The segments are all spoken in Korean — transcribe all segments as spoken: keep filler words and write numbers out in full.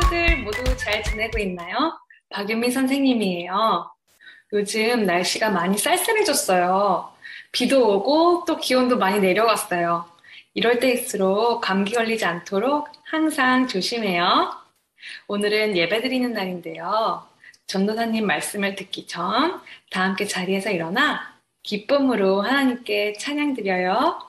친구들 모두 잘 지내고 있나요? 박윤미 선생님이에요. 요즘 날씨가 많이 쌀쌀해졌어요. 비도 오고 또 기온도 많이 내려갔어요. 이럴 때일수록 감기 걸리지 않도록 항상 조심해요. 오늘은 예배드리는 날인데요. 전도사님 말씀을 듣기 전 다 함께 자리에서 일어나 기쁨으로 하나님께 찬양드려요.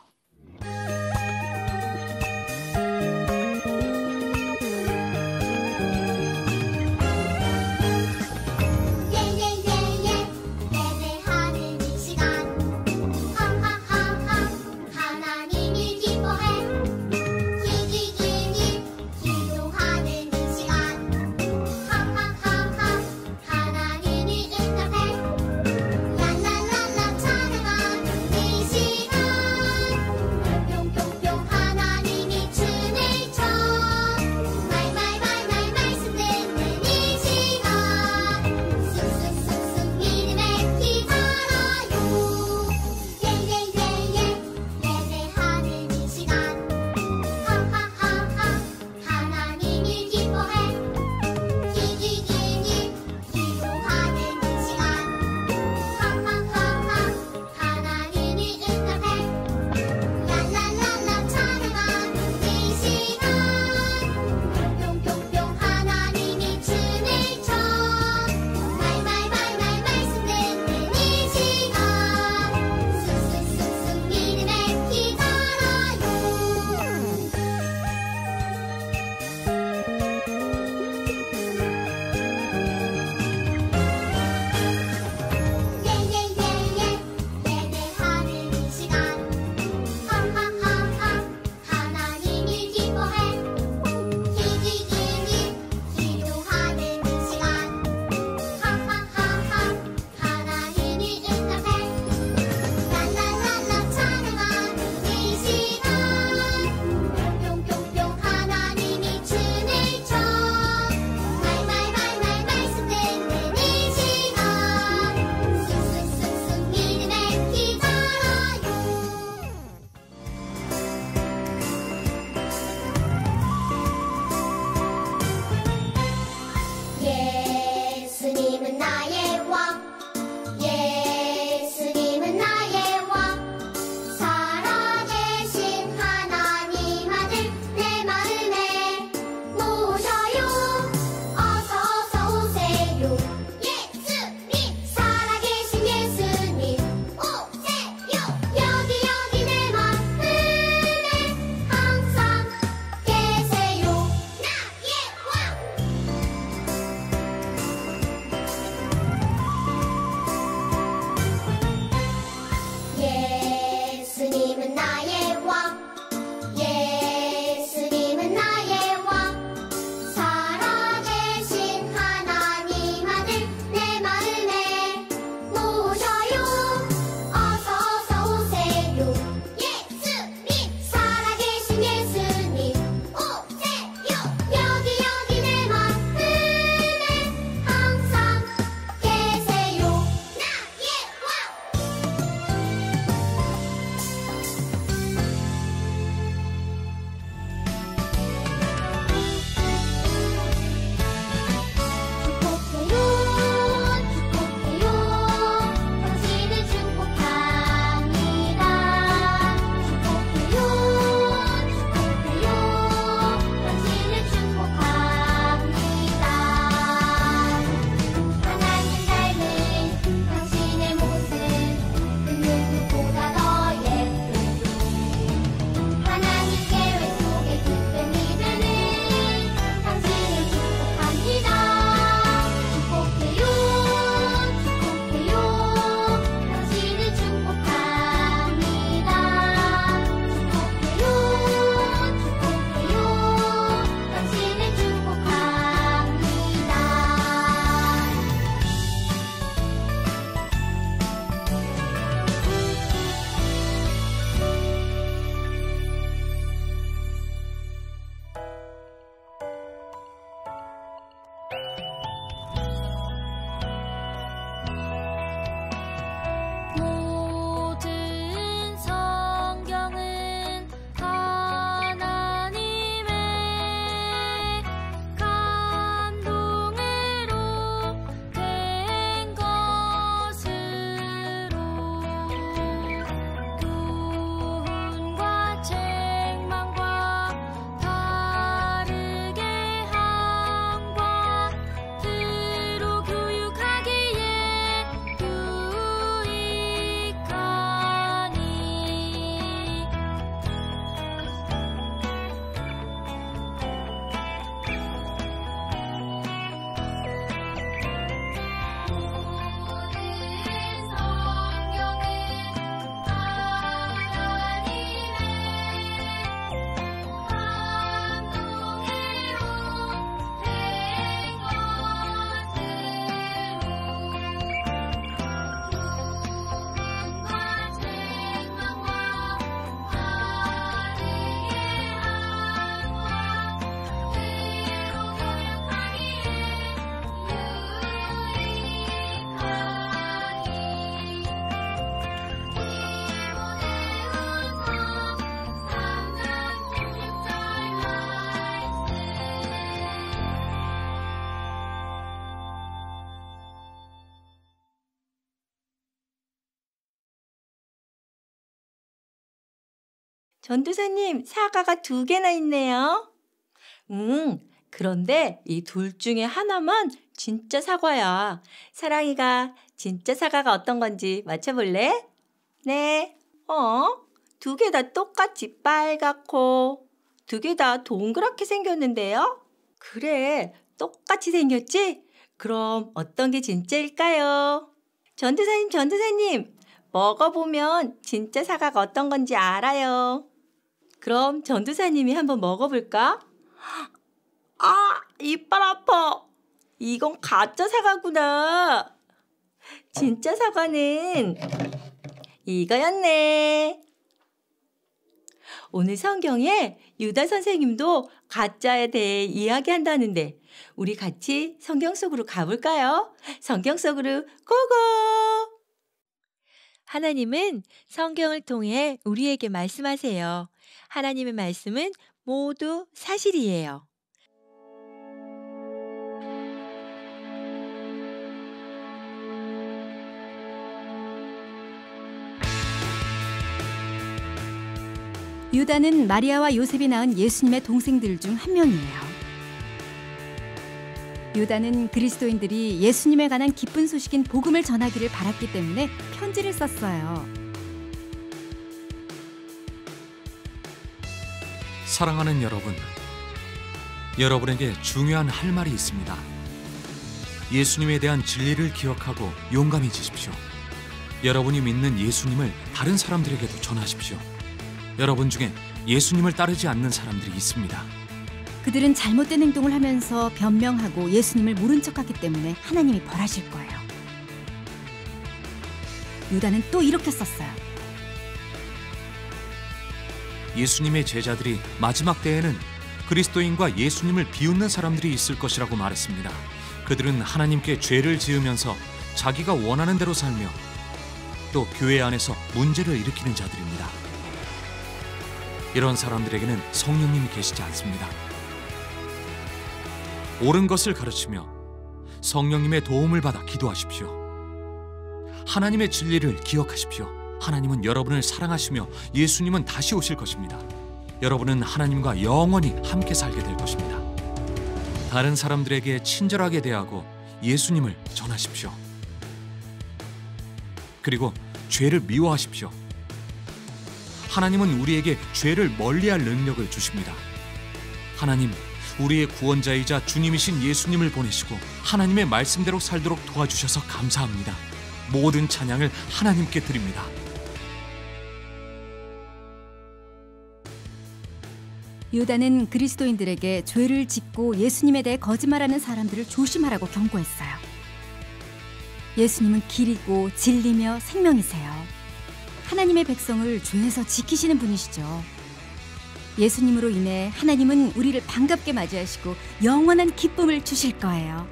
전도사님, 사과가 두 개나 있네요. 응, 그런데 이 둘 중에 하나만 진짜 사과야. 사랑이가 진짜 사과가 어떤 건지 맞춰볼래? 네. 어? 두 개 다 똑같이 빨갛고 두 개 다 동그랗게 생겼는데요? 그래, 똑같이 생겼지? 그럼 어떤 게 진짜일까요? 전도사님, 전도사님, 먹어보면 진짜 사과가 어떤 건지 알아요. 그럼 전도사님이 한번 먹어볼까? 아, 이빨 아파. 이건 가짜 사과구나. 진짜 사과는 이거였네. 오늘 성경에 유다 선생님도 가짜에 대해 이야기한다는데 우리 같이 성경 속으로 가볼까요? 성경 속으로 고고! 하나님은 성경을 통해 우리에게 말씀하세요. 하나님의 말씀은 모두 사실이에요. 유다는 마리아와 요셉이 낳은 예수님의 동생들 중 한 명이에요. 유다는 그리스도인들이 예수님에 관한 기쁜 소식인 복음을 전하기를 바랐기 때문에 편지를 썼어요. 사랑하는 여러분, 여러분에게 중요한 할 말이 있습니다. 예수님에 대한 진리를 기억하고 용감해지십시오. 여러분이 믿는 예수님을 다른 사람들에게도 전하십시오. 여러분 중에 예수님을 따르지 않는 사람들이 있습니다. 그들은 잘못된 행동을 하면서 변명하고 예수님을 모른 척하기 때문에 하나님이 벌하실 거예요. 유다는 또 이렇게 썼어요. 예수님의 제자들이 마지막 때에는 그리스도인과 예수님을 비웃는 사람들이 있을 것이라고 말했습니다. 그들은 하나님께 죄를 지으면서 자기가 원하는 대로 살며 또 교회 안에서 문제를 일으키는 자들입니다. 이런 사람들에게는 성령님이 계시지 않습니다. 옳은 것을 가르치며 성령님의 도움을 받아 기도하십시오. 하나님의 진리를 기억하십시오. 하나님은 여러분을 사랑하시며 예수님은 다시 오실 것입니다. 여러분은 하나님과 영원히 함께 살게 될 것입니다. 다른 사람들에게 친절하게 대하고 예수님을 전하십시오. 그리고 죄를 미워하십시오. 하나님은 우리에게 죄를 멀리할 능력을 주십니다. 하나님, 우리의 구원자이자 주님이신 예수님을 보내시고 하나님의 말씀대로 살도록 도와주셔서 감사합니다. 모든 찬양을 하나님께 드립니다. 유다는 그리스도인들에게 죄를 짓고 예수님에 대해 거짓말하는 사람들을 조심하라고 경고했어요. 예수님은 길이고 진리며 생명이세요. 하나님의 백성을 죄에서 지키시는 분이시죠. 예수님으로 인해 하나님은 우리를 반갑게 맞이하시고 영원한 기쁨을 주실 거예요.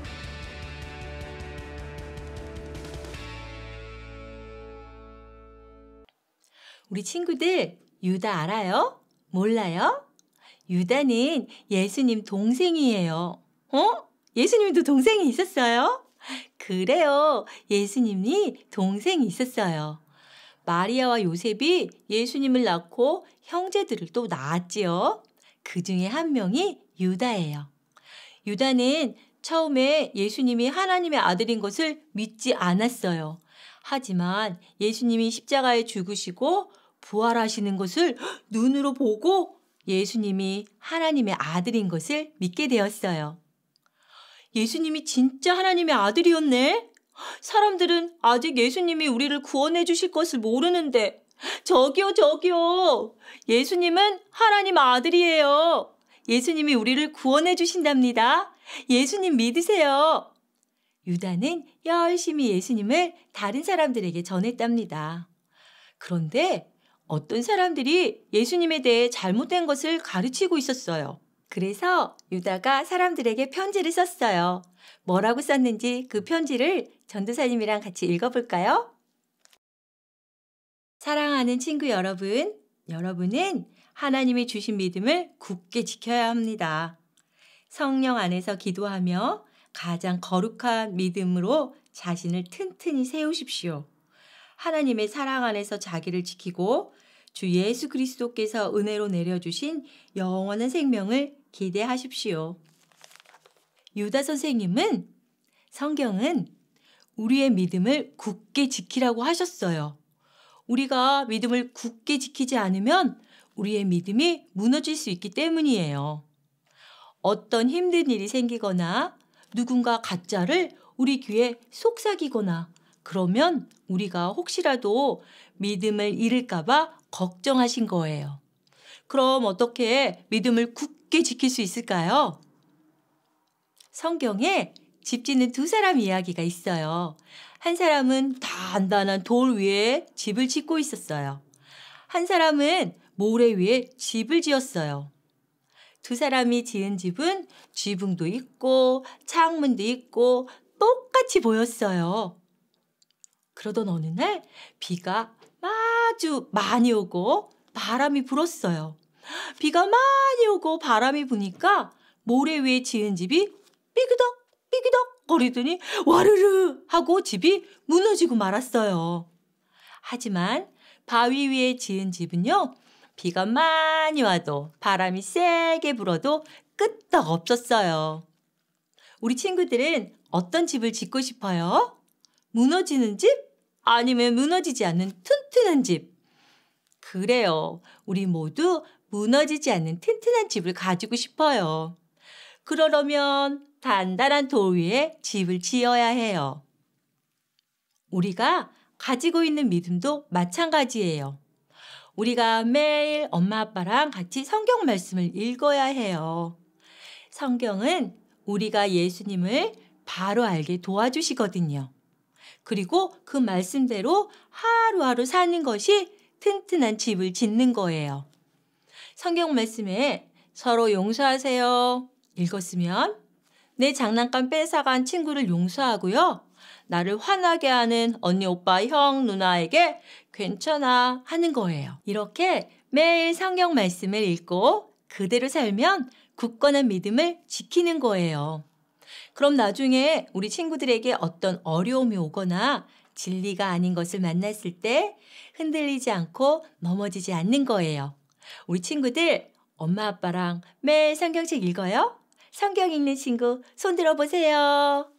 우리 친구들, 유다 알아요? 몰라요? 유다는 예수님 동생이에요. 어? 예수님도 동생이 있었어요? 그래요. 예수님이 동생이 있었어요. 마리아와 요셉이 예수님을 낳고 형제들을 또 낳았지요. 그 중에 한 명이 유다예요. 유다는 처음에 예수님이 하나님의 아들인 것을 믿지 않았어요. 하지만 예수님이 십자가에 죽으시고 부활하시는 것을 눈으로 보고 예수님이 하나님의 아들인 것을 믿게 되었어요. 예수님이 진짜 하나님의 아들이었네? 사람들은 아직 예수님이 우리를 구원해 주실 것을 모르는데 저기요 저기요 예수님은 하나님 아들이에요. 예수님이 우리를 구원해 주신답니다. 예수님 믿으세요. 유다는 열심히 예수님을 다른 사람들에게 전했답니다. 그런데 어떤 사람들이 예수님에 대해 잘못된 것을 가르치고 있었어요. 그래서 유다가 사람들에게 편지를 썼어요. 뭐라고 썼는지 그 편지를 전도사님이랑 같이 읽어볼까요? 사랑하는 친구 여러분, 여러분은 하나님이 주신 믿음을 굳게 지켜야 합니다. 성령 안에서 기도하며 가장 거룩한 믿음으로 자신을 튼튼히 세우십시오. 하나님의 사랑 안에서 자기를 지키고 주 예수 그리스도께서 은혜로 내려주신 영원한 생명을 기대하십시오. 유다 선생님은 성경은 우리의 믿음을 굳게 지키라고 하셨어요. 우리가 믿음을 굳게 지키지 않으면 우리의 믿음이 무너질 수 있기 때문이에요. 어떤 힘든 일이 생기거나 누군가 가짜를 우리 귀에 속삭이거나 그러면 우리가 혹시라도 믿음을 잃을까 봐 걱정하신 거예요. 그럼 어떻게 믿음을 굳게 지킬 수 있을까요? 성경에 집 짓는 두 사람 이야기가 있어요. 한 사람은 단단한 돌 위에 집을 짓고 있었어요. 한 사람은 모래 위에 집을 지었어요. 두 사람이 지은 집은 지붕도 있고 창문도 있고 똑같이 보였어요. 그러던 어느 날 비가 아주 많이 오고 바람이 불었어요. 비가 많이 오고 바람이 부니까 모래 위에 지은 집이 삐그덕 삐그덕 거리더니 와르르 하고 집이 무너지고 말았어요. 하지만 바위 위에 지은 집은요, 비가 많이 와도 바람이 세게 불어도 끄떡 없었어요. 우리 친구들은 어떤 집을 짓고 싶어요? 무너지는 집? 아니면 무너지지 않는 튼튼한 집? 그래요. 우리 모두 무너지지 않는 튼튼한 집을 가지고 싶어요. 그러려면 단단한 돌 위에 집을 지어야 해요. 우리가 가지고 있는 믿음도 마찬가지예요. 우리가 매일 엄마 아빠랑 같이 성경 말씀을 읽어야 해요. 성경은 우리가 예수님을 바로 알게 도와주시거든요. 그리고 그 말씀대로 하루하루 사는 것이 튼튼한 집을 짓는 거예요. 성경 말씀에 서로 용서하세요 읽었으면 내 장난감 뺏어간 친구를 용서하고요. 나를 화나게 하는 언니, 오빠, 형, 누나에게 괜찮아 하는 거예요. 이렇게 매일 성경 말씀을 읽고 그대로 살면 굳건한 믿음을 지키는 거예요. 그럼 나중에 우리 친구들에게 어떤 어려움이 오거나 진리가 아닌 것을 만났을 때 흔들리지 않고 넘어지지 않는 거예요. 우리 친구들 엄마 아빠랑 매일 성경책 읽어요? 성경 읽는 친구 손 들어보세요.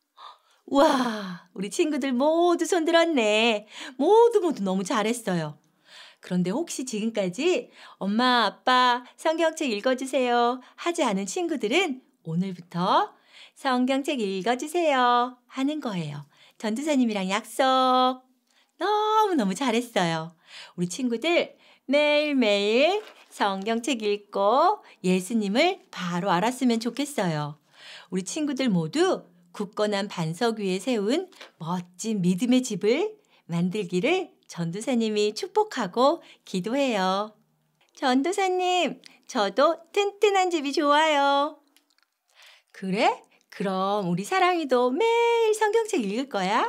우와, 우리 친구들 모두 손 들었네. 모두 모두 너무 잘했어요. 그런데 혹시 지금까지 엄마, 아빠 성경책 읽어주세요 하지 않은 친구들은 오늘부터 성경책 읽어주세요 하는 거예요. 전도사님이랑 약속. 너무너무 잘했어요. 우리 친구들 매일매일 성경책 읽고 예수님을 바로 알았으면 좋겠어요. 우리 친구들 모두 굳건한 반석 위에 세운 멋진 믿음의 집을 만들기를 전도사님이 축복하고 기도해요. 전도사님, 저도 튼튼한 집이 좋아요. 그래? 그럼 우리 사랑이도 매일 성경책 읽을 거야?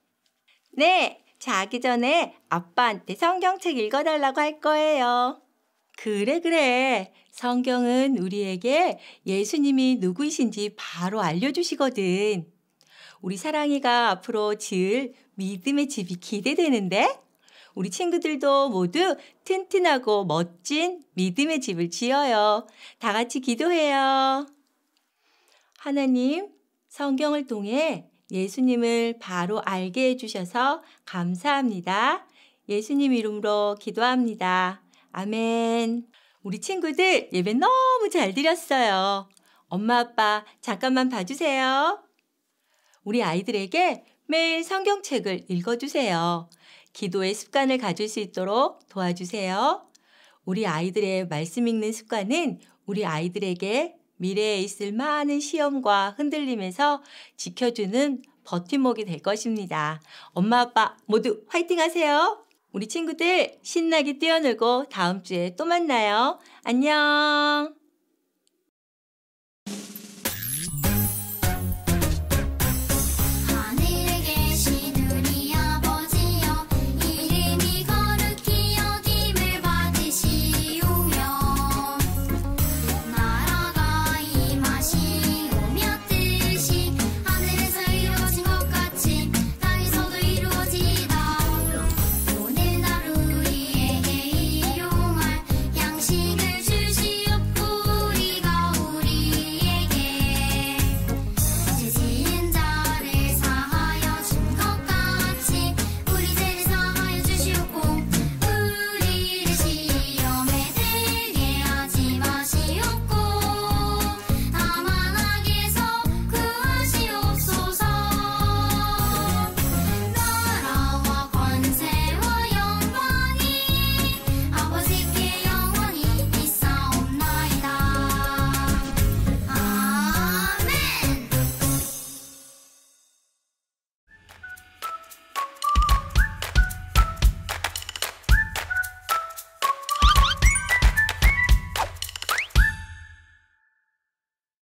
네, 자기 전에 아빠한테 성경책 읽어달라고 할 거예요. 그래, 그래. 성경은 우리에게 예수님이 누구이신지 바로 알려주시거든. 우리 사랑이가 앞으로 지을 믿음의 집이 기대되는데? 우리 친구들도 모두 튼튼하고 멋진 믿음의 집을 지어요. 다 같이 기도해요. 하나님, 성경을 통해 예수님을 바로 알게 해주셔서 감사합니다. 예수님 이름으로 기도합니다. 아멘. 우리 친구들 예배 너무 잘 드렸어요. 엄마, 아빠 잠깐만 봐주세요. 우리 아이들에게 매일 성경책을 읽어주세요. 기도의 습관을 가질 수 있도록 도와주세요. 우리 아이들의 말씀 읽는 습관은 우리 아이들에게 미래에 있을 많은 시험과 흔들림에서 지켜주는 버팀목이 될 것입니다. 엄마, 아빠 모두 화이팅 하세요. 우리 친구들 신나게 뛰어놀고 다음 주에 또 만나요. 안녕.